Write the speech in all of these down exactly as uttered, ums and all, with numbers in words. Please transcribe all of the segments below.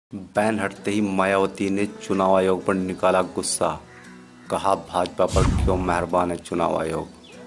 Ban हटते ही मायावती ने चुनाव आयोग पर निकाला गुस्सा, कहा भाजपा पर क्यों मेहरबान है चुनाव आयोग।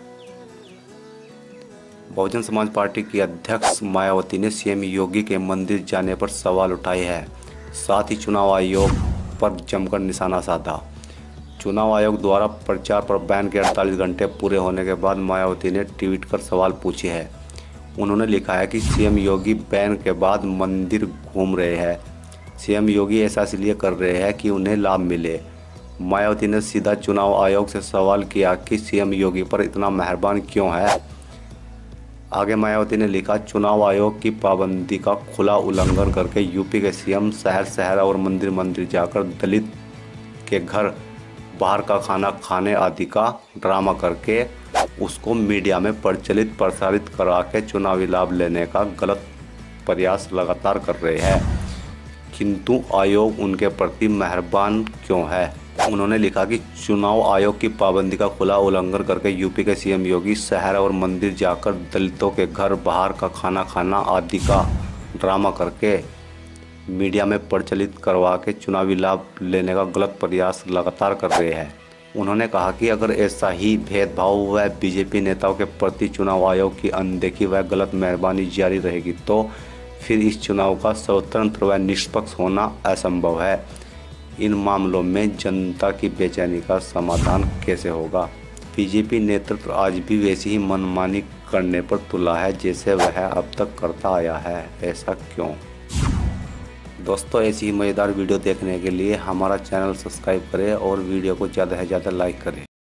बहुजन समाज पार्टी की अध्यक्ष मायावती ने सीएम योगी के मंदिर जाने पर सवाल उठाए हैं, साथ ही चुनाव आयोग पर जमकर निशाना साधा। चुनाव आयोग द्वारा प्रचार पर बैन के अड़तालीस घंटे पूरे होने के बाद मायावती ने ट्वीट कर सवाल पूछे हैं। उन्होंने लिखा है कि सीएम योगी बैन के बाद मंदिर घूम रहे हैं। सीएम योगी ऐसा इसलिए कर रहे हैं कि उन्हें लाभ मिले। मायावती ने सीधा चुनाव आयोग से सवाल किया कि सीएम योगी पर इतना मेहरबान क्यों है। आगे मायावती ने लिखा, चुनाव आयोग की पाबंदी का खुला उल्लंघन करके यूपी के सीएम शहर शहर और मंदिर मंदिर जाकर दलित के घर बाहर का खाना खाने आदि का ड्रामा करके उसको मीडिया में प्रचलित प्रसारित करा के चुनावी लाभ लेने का गलत प्रयास लगातार कर रहे हैं, किंतु आयोग उनके प्रति मेहरबान क्यों है। उन्होंने लिखा कि चुनाव आयोग की पाबंदी का खुला उल्लंघन करके यूपी के सीएम योगी शहर और मंदिर जाकर दलितों के घर बाहर का खाना खाना आदि का ड्रामा करके मीडिया में प्रचलित करवा के चुनावी लाभ लेने का गलत प्रयास लगातार कर रहे हैं। उन्होंने कहा कि अगर ऐसा ही भेदभाव व बीजेपी नेताओं के प्रति चुनाव आयोग की अनदेखी व गलत मेहरबानी जारी रहेगी तो फिर इस चुनाव का स्वतंत्र व निष्पक्ष होना असंभव है। इन मामलों में जनता की बेचैनी का समाधान कैसे होगा। बीजेपी नेतृत्व आज भी वैसी ही मनमानी करने पर तुला है जैसे वह अब तक करता आया है। ऐसा क्यों? दोस्तों, ऐसी ही मज़ेदार वीडियो देखने के लिए हमारा चैनल सब्सक्राइब करें और वीडियो को ज़्यादा से ज़्यादा लाइक करें।